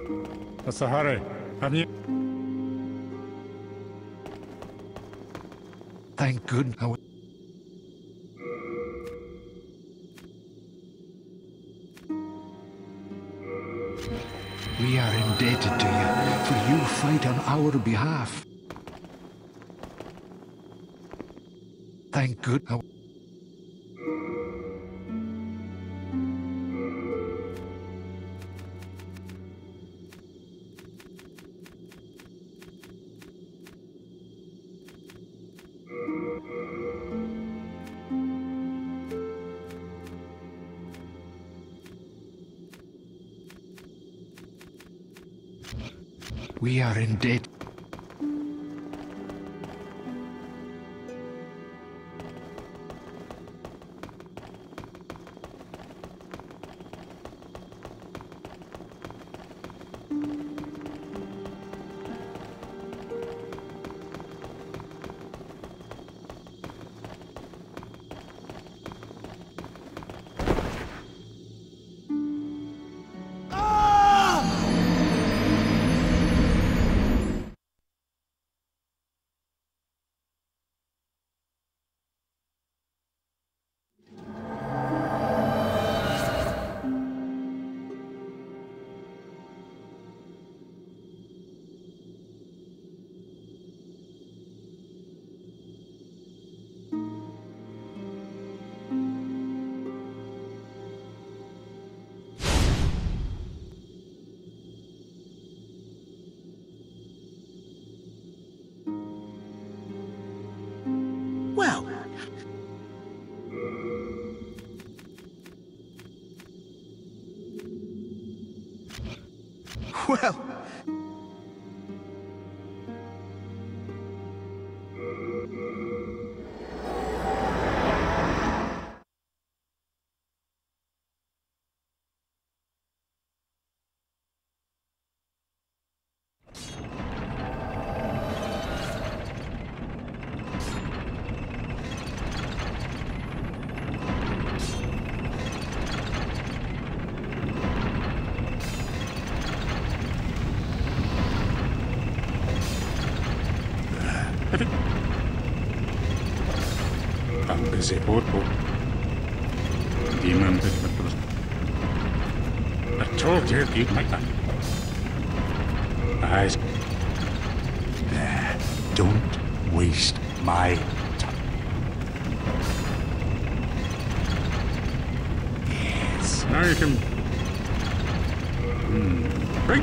What's the hurry? Have you? Thank goodness. We are indebted to you, for you fight on our behalf. Thank goodness. We are indebted. Well, well. Ang busy po. Hindi man terus. I told you you'd make that. Eyes. There. Don't waste my time. Yes. Now you can. Right.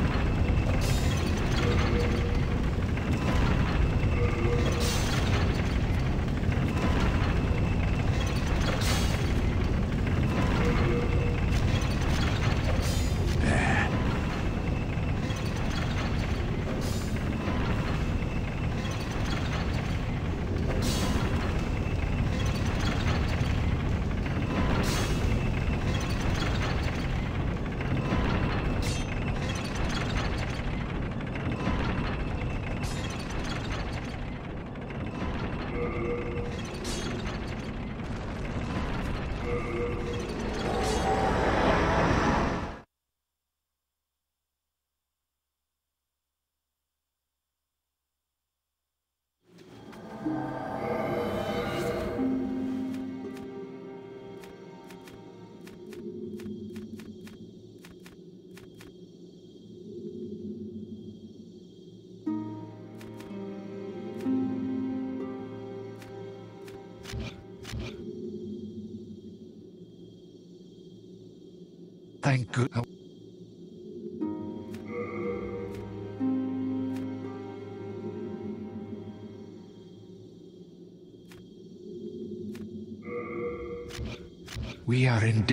Thank goodness. We are in.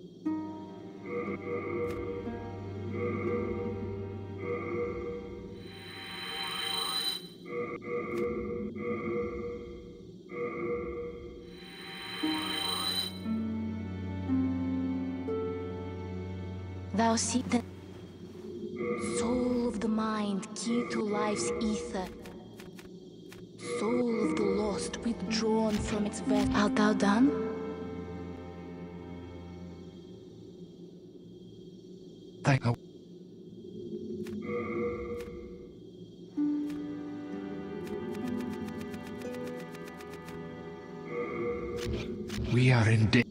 Thou see the soul of the mind, key to life's ether. Soul of the lost, withdrawn from its vest. Art thou done? Thank you. are in danger.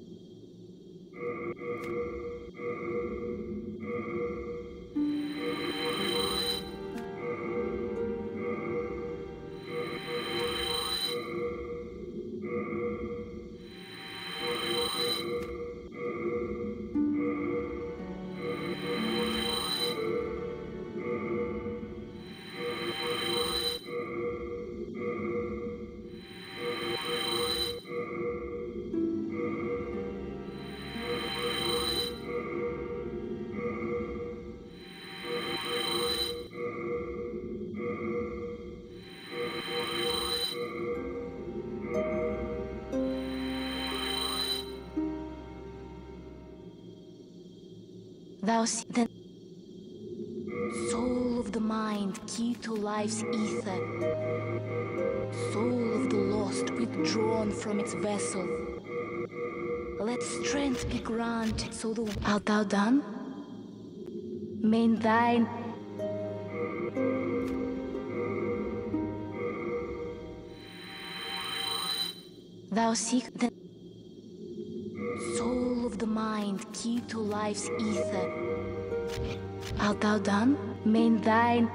Thou see the soul of the mind, key to life's ether. Soul of the lost, withdrawn from its vessel. Let strength be granted, so the art thou done? May thine thou seek the soul of the mind, key to life's ether. Art thou done? May thine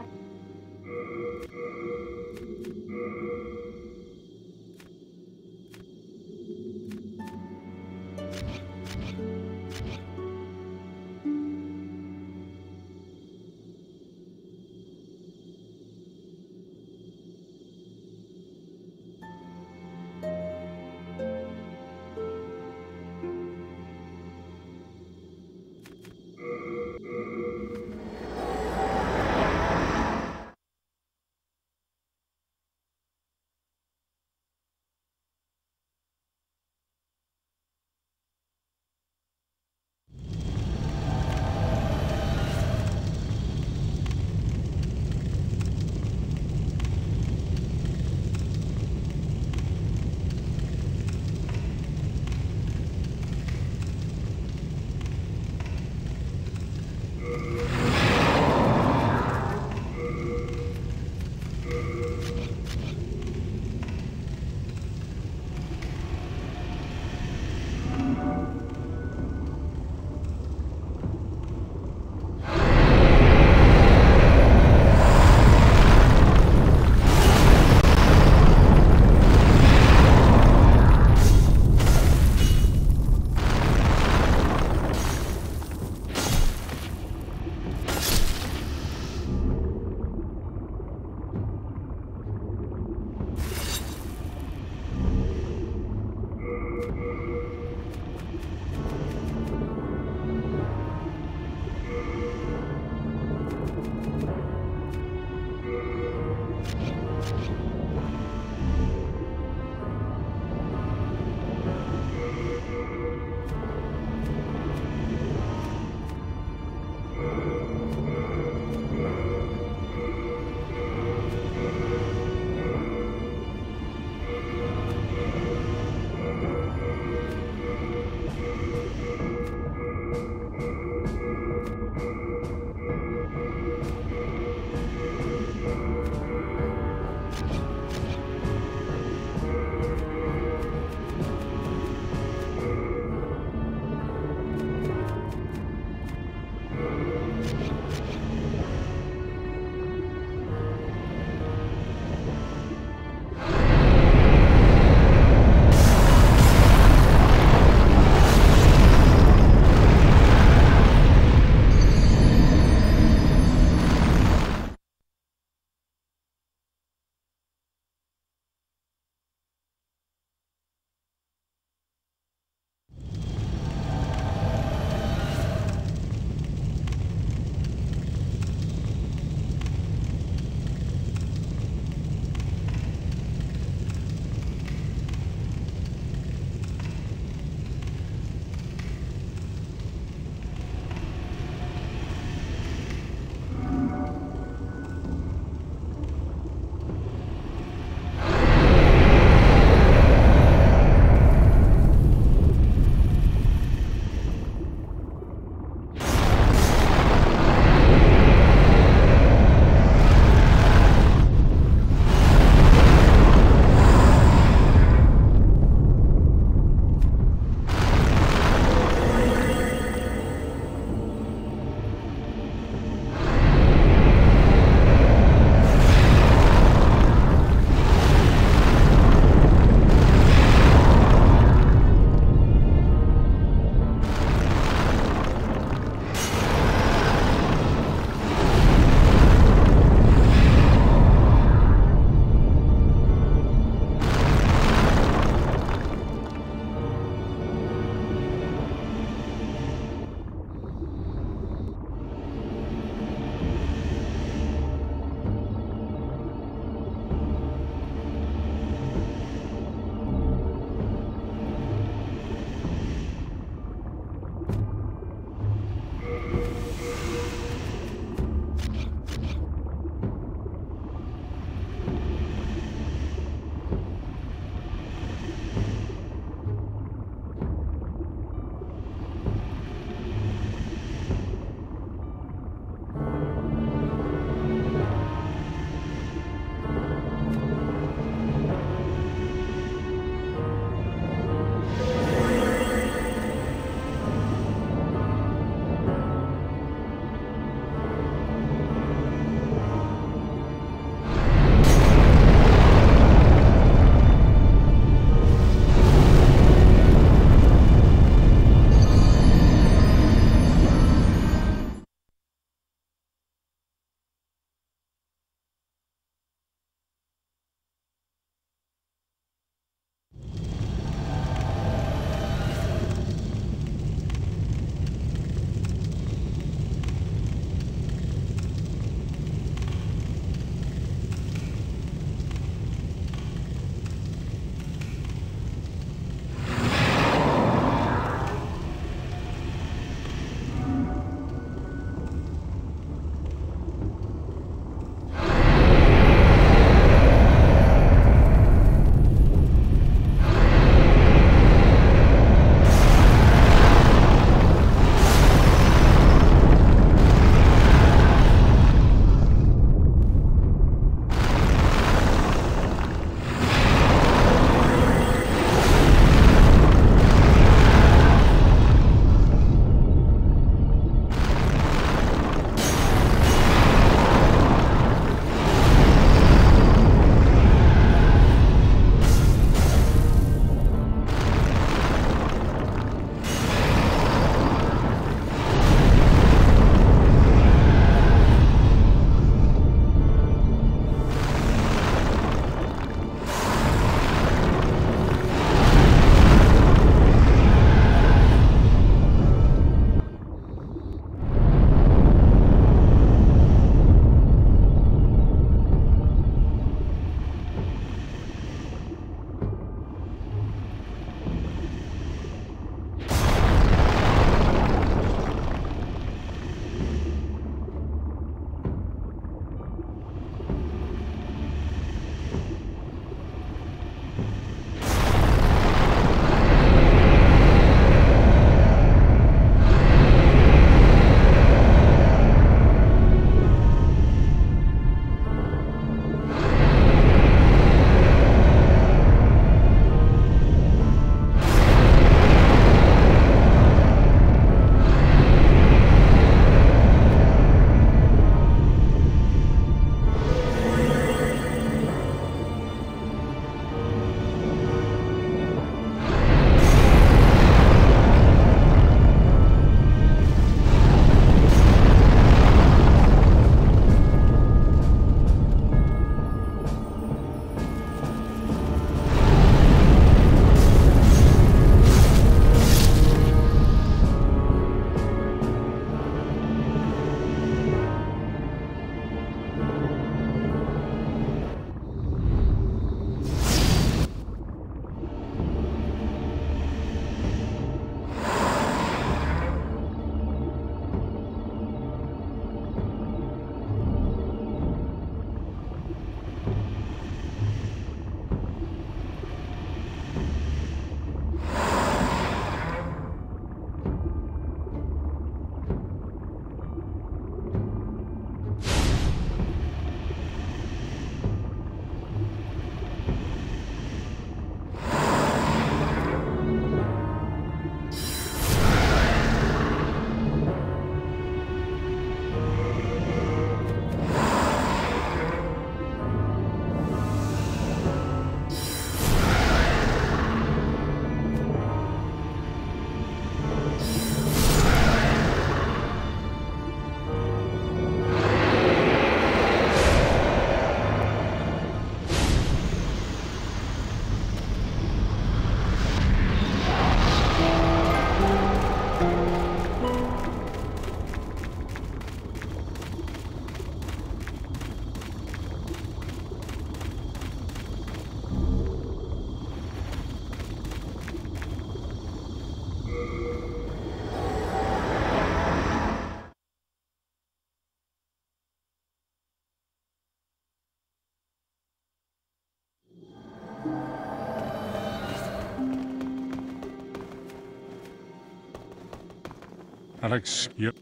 Alex, yep.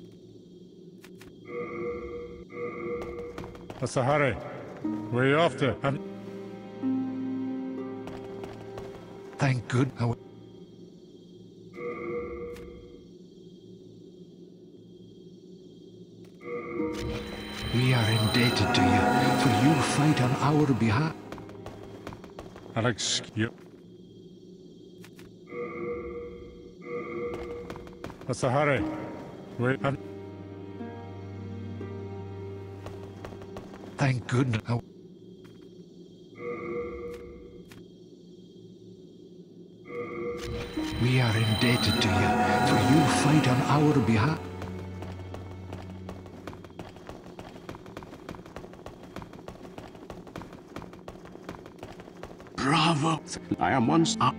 What's the hurry? Where are you off to? Thank good. We are indebted to you, for you fight on our behalf. Alex, yep. What's the hurry? Where? Thank goodness. We are indebted to you, for you fight on our behalf. Bravo! I am once up.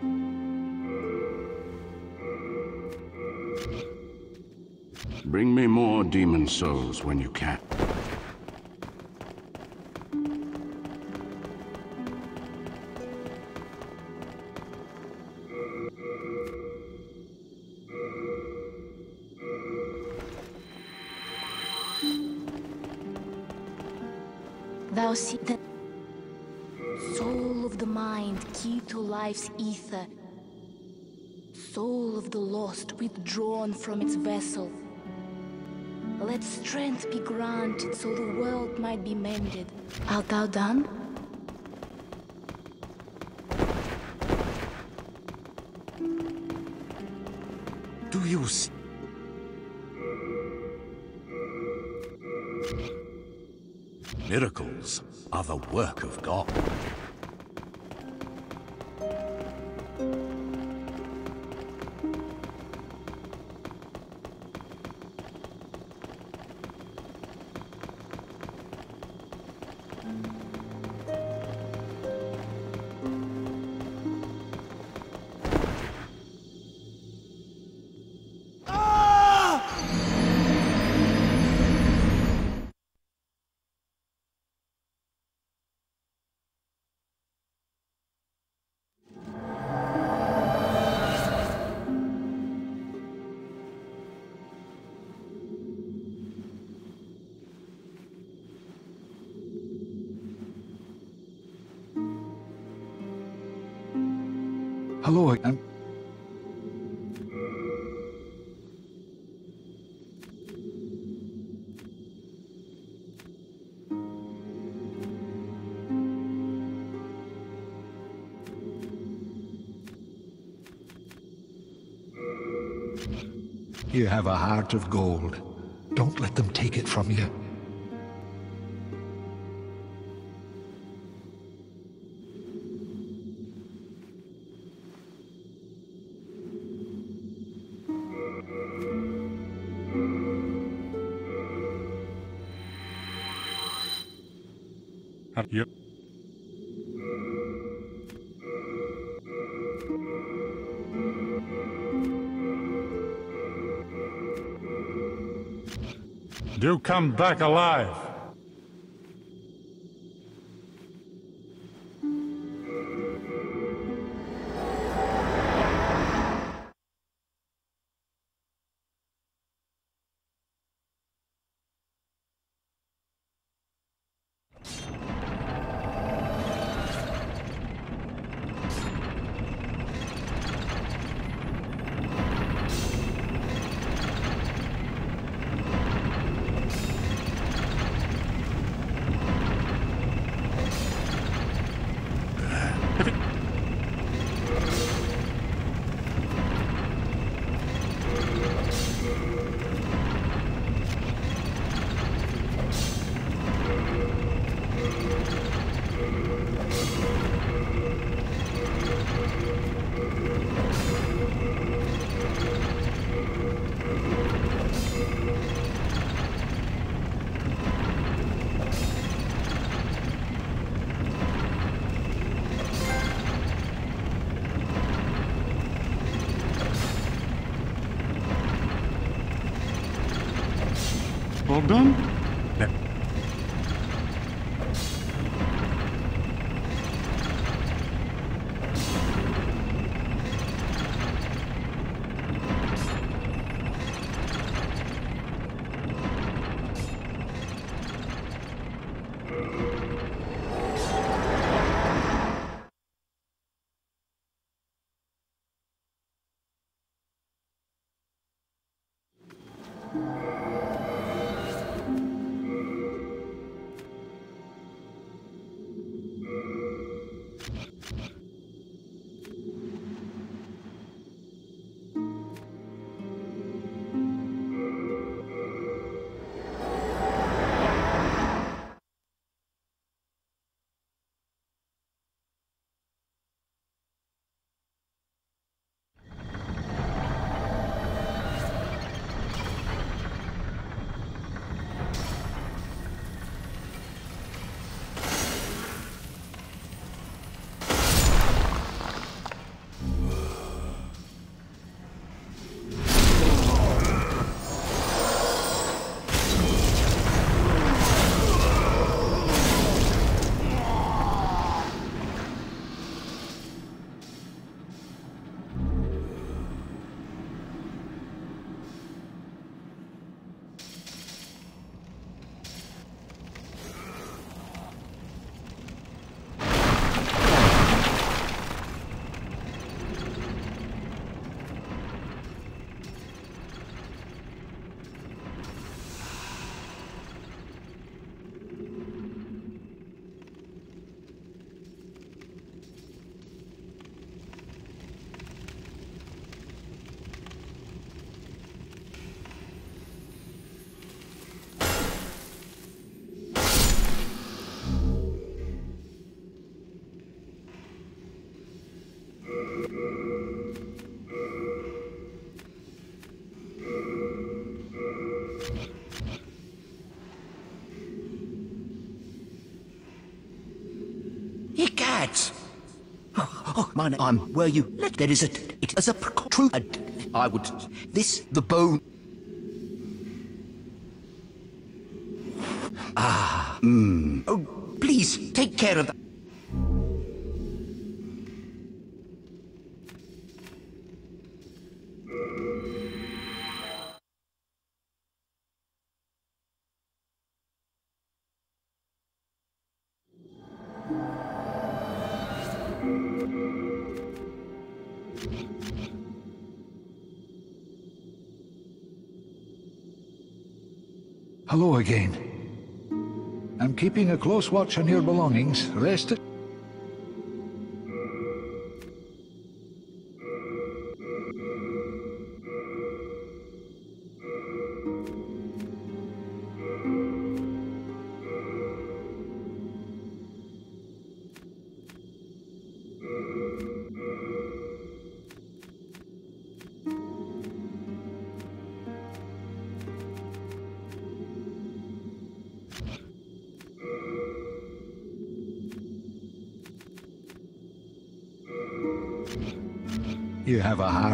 Bring me more demon souls when you can. Thou see the soul of the mind, key to life's ether. Soul of the lost, withdrawn from its vessel. Let strength be granted so the world might be mended. Art thou done? Do you see? Miracles are the work of God. Hello again. You have a heart of gold. Don't let them take it from you. Yep. Do come back alive. All done? lads! Oh, my name. I'm where you. There is a. It is a true. I would. This the bone. Ah. Oh, please take care of that. Hello again. I'm keeping a close watch on your belongings. Rest it. You have a heart.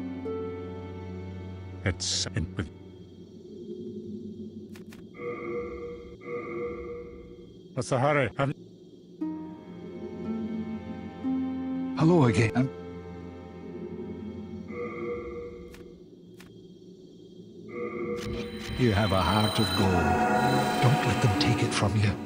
It's in with. What's the hurry? Hello again. You have a heart of gold. Don't let them take it from you.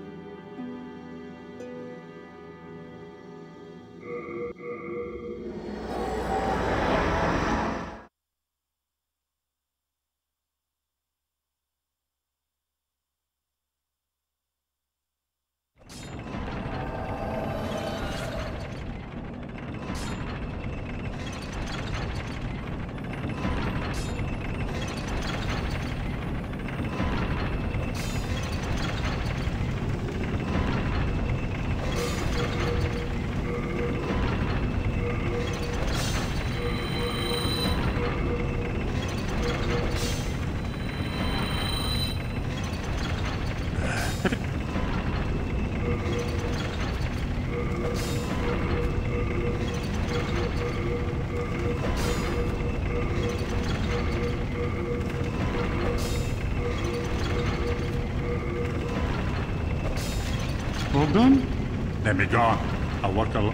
All done? Let me go. I'll work a lot.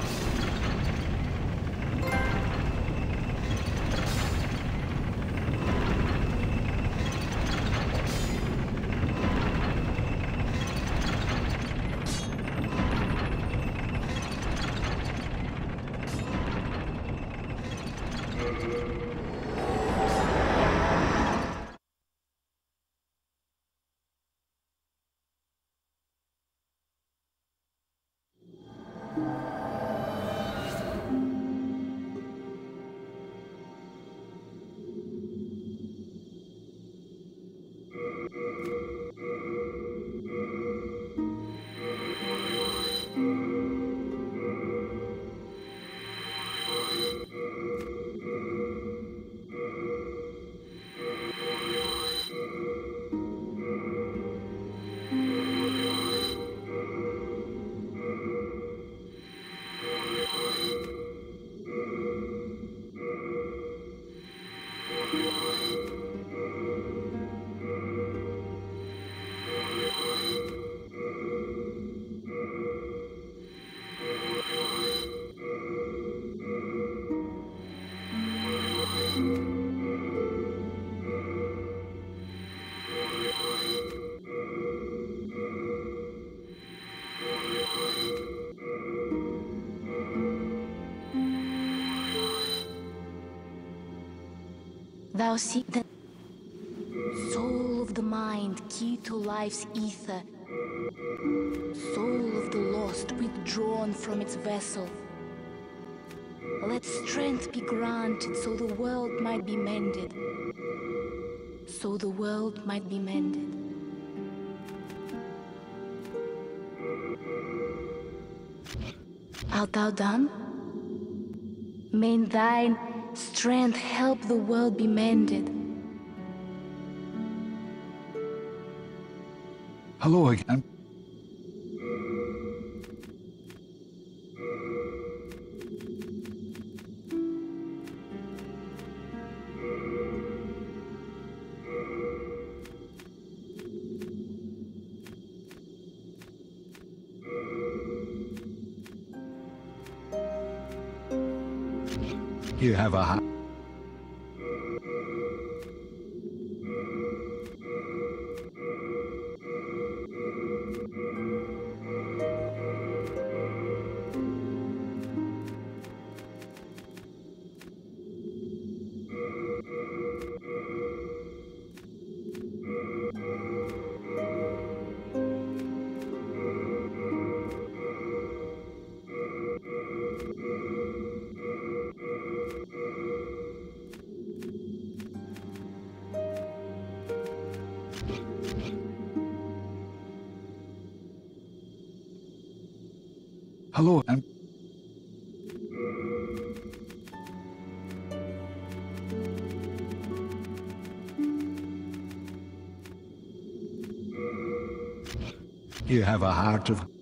Thou seek the soul of the mind, key to life's ether, soul of the lost withdrawn from its vessel. Let strength be granted so the world might be mended, so the world might be mended. Art thou done? May thine strength help the world be mended. Hello again. You have a Hello, and you have a heart of